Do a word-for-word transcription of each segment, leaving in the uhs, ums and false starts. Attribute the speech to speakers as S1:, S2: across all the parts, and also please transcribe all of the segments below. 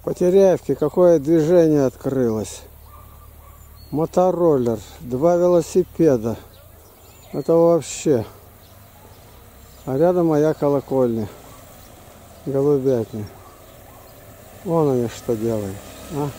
S1: По Теряевке какое движение открылось. Мотороллер, два велосипеда. Это вообще. А рядом моя колокольня. Голубятня. Вон они что делают. А?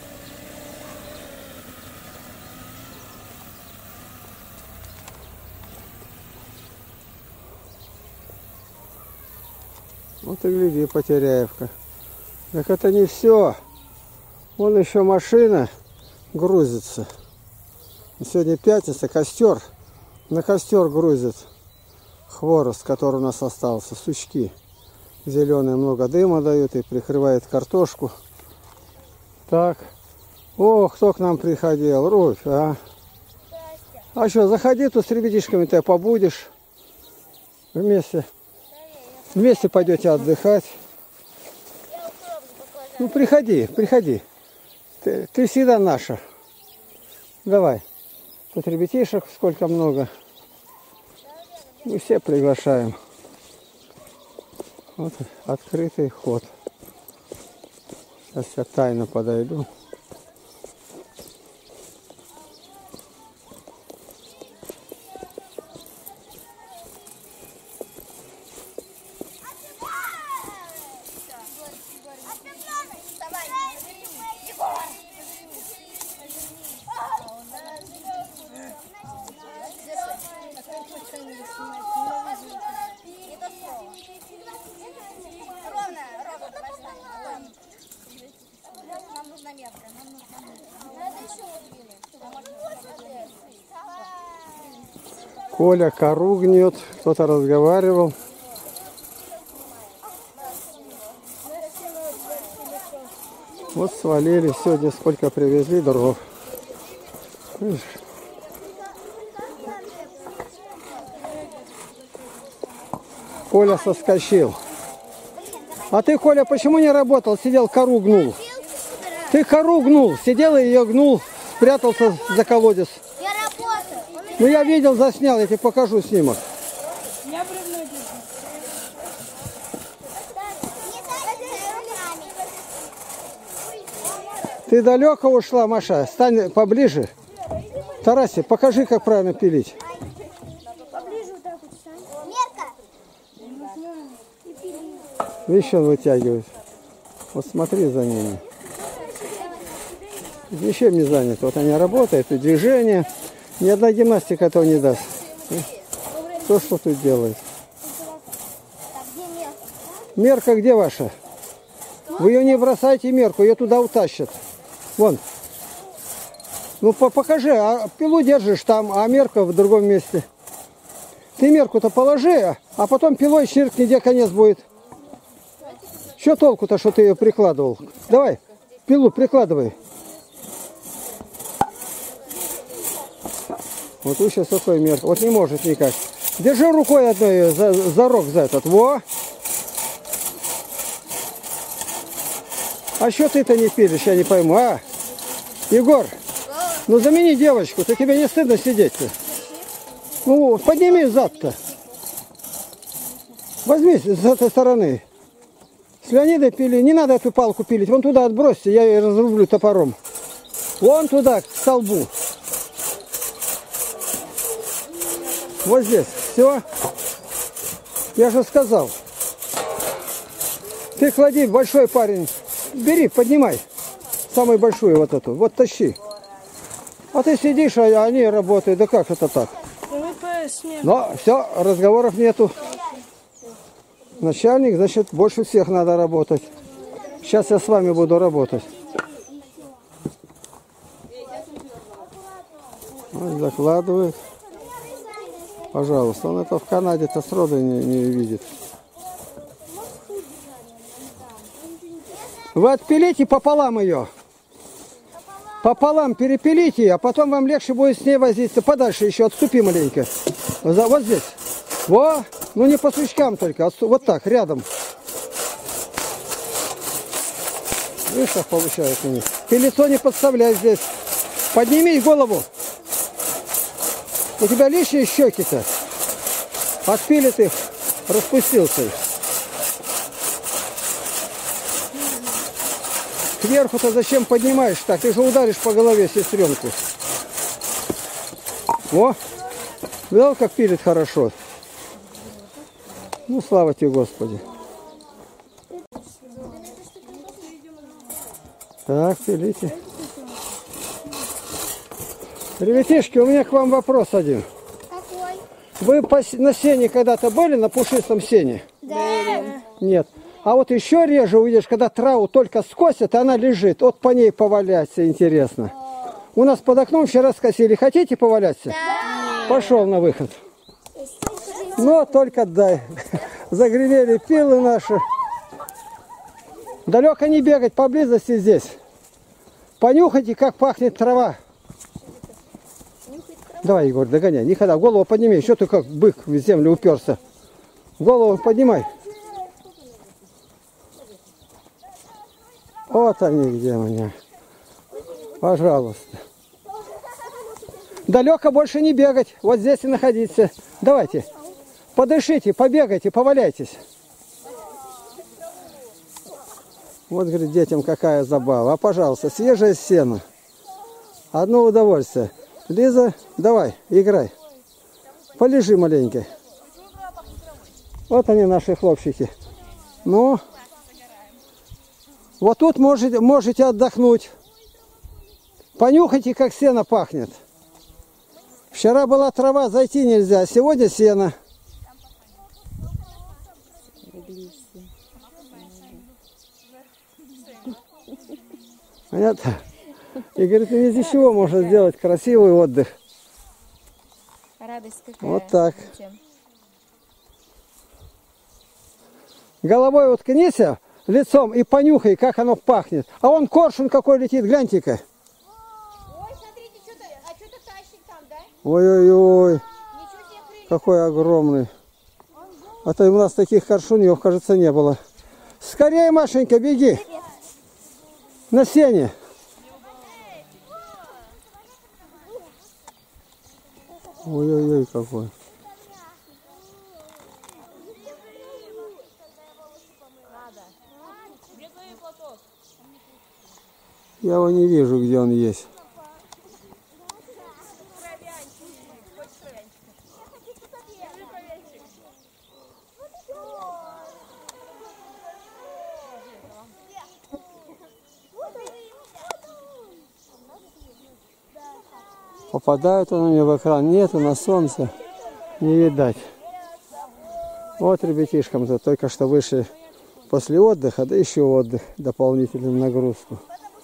S1: Вот и гляди, Потеряевка. Так это не все. Вон еще машина грузится. Сегодня пятница, костер. На костер грузит хворост, который у нас остался. Сучки зеленые, много дыма дают и прикрывает картошку. Так. О, кто к нам приходил? Руфь, а? А что, заходи тут с ребятишками-то побудешь. Вместе. Вместе пойдете отдыхать. Ну, приходи, приходи. Ты, ты всегда наша. Давай. Тут ребятишек сколько много. Мы все приглашаем. Вот открытый ход. Сейчас я тайно подойду. Коля кору гнет, кто-то разговаривал. Вот свалили сегодня, сколько привезли дров. Видишь? Коля соскочил. А ты, Коля, почему не работал? Сидел, кору гнул. Ты кору гнул, сидел и ее гнул, спрятался за колодец.
S2: Я работаю.
S1: Ну я видел, заснял, я тебе покажу снимок.
S2: Я бревно держу.
S1: Ты далеко ушла, Маша? Стань поближе. Тарасе, покажи, как правильно пилить.
S2: Поближе вот так вот стань. Мерка.
S1: Видишь, он вытягивает. Вот смотри за ними. Ничем не занят. Вот они работают, и движение. Ни одна гимнастика этого не даст. Кто что тут делает? Мерка где ваша? Вы ее не бросайте, мерку, ее туда утащат. Вон. Ну по покажи, а пилу держишь там, а мерка в другом месте. Ты мерку-то положи, а потом пилой чиркни, где конец будет. Что толку-то, что ты ее прикладывал? Давай, пилу прикладывай. Вот вы сейчас такой мерка. Вот не может никак. Держи рукой одной за, за рог за этот. Во! А что ты-то не пилишь, я не пойму, а? Егор, ну замени девочку, то тебе не стыдно сидеть-то? Ну, подними зад-то. Возьми с этой стороны. С Леонидой пили, не надо эту палку пилить, вон туда отбросьте, я ее разрублю топором. Вон туда, к столбу. Вот здесь, все. Я же сказал. Ты клади, большой парень. Бери, поднимай. Самую большую вот эту. Вот тащи. А ты сидишь, а они работают. Да как это так? Но все, разговоров нету. Начальник, значит, больше всех надо работать. Сейчас я с вами буду работать. Вот, закладывает. Пожалуйста, он это в Канаде-то сроду не, не видит. Вы отпилите пополам ее. Пополам перепилите, а потом вам легче будет с ней возиться. Подальше еще отступи маленько. Вот здесь. Во! Ну не по сучкам только, вот так, рядом. Видишь, как получается у них. Ты лицо не подставляй здесь. Подними голову. У тебя лишние щеки-то. Отпилит их, распустился их. Кверху-то зачем поднимаешь так? Ты же ударишь по голове сестренку. О! Видал, как пилит хорошо? Ну, слава тебе, Господи. Так, пилите. Ребятишки, у меня к вам вопрос один.
S2: Какой?
S1: Вы по, на сене когда-то были, на пушистом сене?
S2: Да.
S1: Нет. А вот еще реже увидишь, когда траву только скосят, она лежит. Вот по ней поваляться интересно. У нас под окном вчера скосили. Хотите поваляться?
S2: Да.
S1: Пошел на выход. Но только дай. Загремели пилы наши. Далеко не бегать, поблизости здесь. Понюхайте, как пахнет трава. Давай, Егор, догоняй. Никогда. Голову подними. Еще ты как бык в землю уперся. Голову поднимай. Вот они где у меня. Пожалуйста. Далеко больше не бегать. Вот здесь и находиться. Давайте. Подышите, побегайте, поваляйтесь. Вот, говорит, детям какая забава. А, пожалуйста, свежее сено. Одно удовольствие. Лиза, давай, играй. Полежи маленько. Вот они, наши хлопчики. Ну, вот тут можете, можете отдохнуть. Понюхайте, как сено пахнет. Вчера была трава, зайти нельзя, а сегодня сено. Понятно? И говорит, из-за чего можно сделать красивый отдых.
S3: Радость какая.
S1: Вот так. Головой уткнись лицом и понюхай, как оно пахнет. А он коршун какой летит, гляньте-ка.
S3: Ой, смотрите, что-то, а что-то тащит там, да?
S1: Ой-ой-ой, какой огромный. А то у нас таких коршуньев, кажется, не было. Скорее, Машенька, беги. На сене. Ой-ой-ой, какой. Я его не вижу, где он есть. Попадают он у меня в экран. Нету на солнце. Не видать. Вот ребятишкам-то только что вышли после отдыха, да еще отдых, дополнительную нагрузку.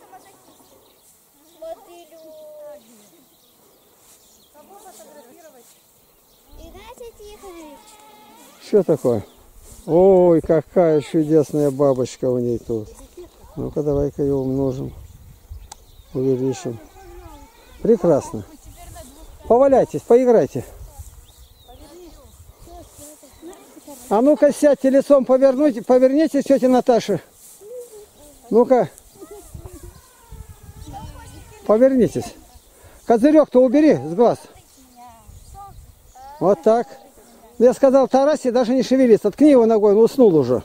S1: Что такое? Ой, какая чудесная бабочка у ней тут. Ну-ка, давай-ка ее умножим. Увеличим. Прекрасно. Поваляйтесь, поиграйте. А ну-ка, сядьте лицом, повернуйте, повернитесь, тетя Наташа. Ну-ка. Повернитесь. Козырек-то убери с глаз. Вот так. Я сказал Тарасе, даже не шевелиться. Ткни его ногой, он уснул уже.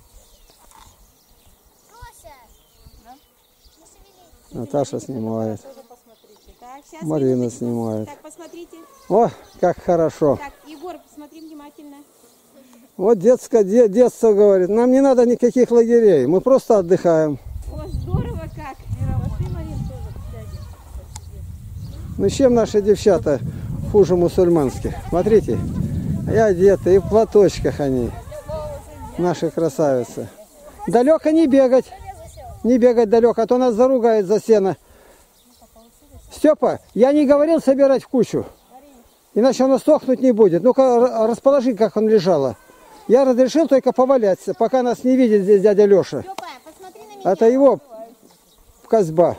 S1: Наташа снимает.
S3: Так,
S1: Марина снимает.
S3: Так, посмотрите.
S1: О, как хорошо.
S3: Так, Егор, посмотри внимательно.
S1: Вот детское, де, детство говорит. Нам не надо никаких лагерей. Мы просто отдыхаем.
S3: О, здорово как.
S1: Ну чем наши девчата хуже мусульманских? Смотрите, и одеты, и в платочках они. Наши красавицы. Далеко не бегать. Не бегать далеко, а то нас заругает за сено. Степа, я не говорил собирать в кучу. Иначе оно сохнуть не будет. Ну-ка, расположи, как он лежало. Я разрешил только поваляться, пока нас не видит здесь дядя Леша. Это его козьба.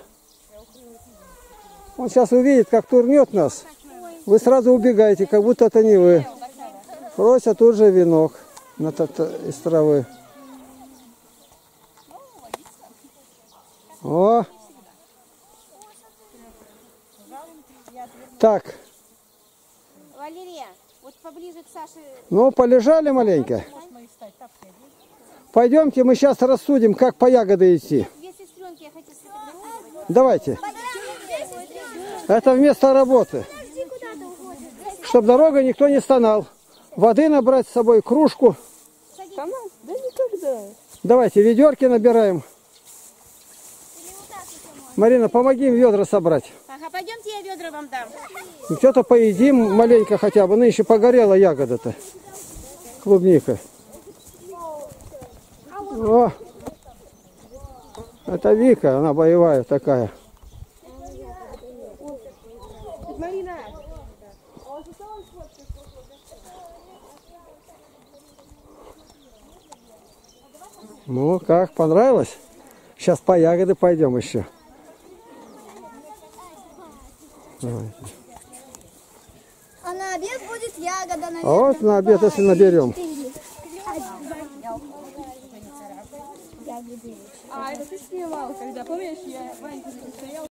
S1: Он сейчас увидит, как турнет нас. Вы сразу убегаете, как будто это не вы. Просят тут же венок из травы. О! Так.
S3: Валерия, вот поближе к Саше.
S1: Ну, полежали маленько. Пойдемте, мы сейчас рассудим, как по ягоды идти.
S3: Две сестренки, я хотела
S1: Давайте. Это вместо работы. Чтобы дорога никто не стонал. Воды набрать с собой, кружку.
S4: Да никогда.
S1: Давайте ведерки набираем. Марина, помоги им ведра собрать.
S3: Ага, пойдемте, я ведра вам дам.
S1: Что-то поедим маленько хотя бы. Ну, еще погорела ягода-то. Клубника. О! Это Вика, она боевая такая.
S4: Марина.
S1: Ну, как, понравилось? Сейчас по ягоды пойдем еще. Давайте.
S2: А на обед будет ягода, наверное.
S1: А вот на обед, если наберем.
S4: А, это ты снимал, когда, помнишь, я Ваньку стоял.